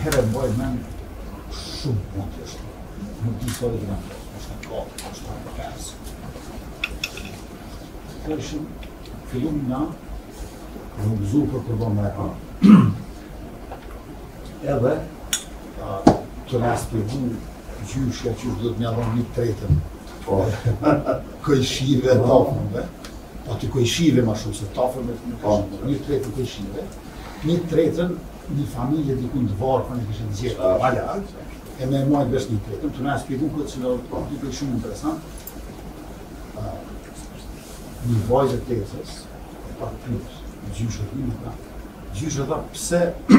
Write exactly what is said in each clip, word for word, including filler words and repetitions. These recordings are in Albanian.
herë mbaj men shumë mund të është. Nuk di sa dhe këna është në katë, është në pesë. Kërshim, fillum nga, në gëzu për të bëmë e pa. Edhe, të në spjegu gjyshja që është dhëtë një adhon një tretën. Këjshive e tafënve. Aty këjshive ma shumë se tafënve të në këshive. Një tretën këjshive. Një tretën një familje dikun të varë për në kështë të gjithë. Valja, e me e majtë vesh një tretën. Të në spjegu këtë që në të këtë shumë interesant. Një vajzë të tesës, e pa të pyrës, gjyshët një në ta. Gjyshët ta, pse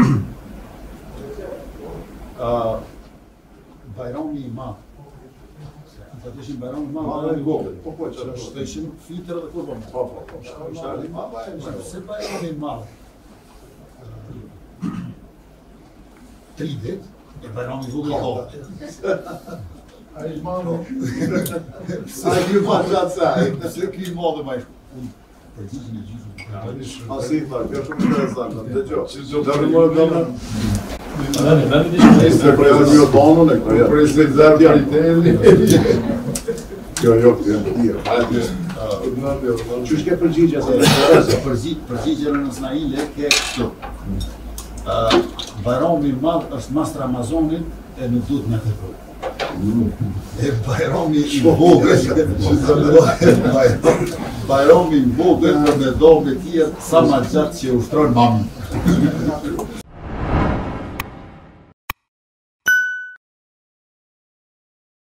Bajrami i madh. Të të ishin Bajrami i madh, Bajrami i vogël. Po po, që të ishin fitër dhe kurban. Po po, po. Shkallë i madh, pse Bajrami i madh? Tridet, e Bajrami i vogël kohë. A i madh. A i madh gjatë saj. Se ki madh dhe ma ishë. Përgjigjen e gjithë. A si tha, kjo shumë interesant. Dhe gjo, dhe rëmërë dhe më. Se për e mjë tonën e këto, për e se të zërë tjaliteli. Kjo jo, kjo jo. Që shke përgjigja se e përgjigja në Ismaile ke kështu. Bajrami i madh është mas Ramazonin e nuk duhet me kërkoj. E Bajrami i vogël, Bajrami i vogël për me do me tjerë sa ma gjatë që ushtron mami.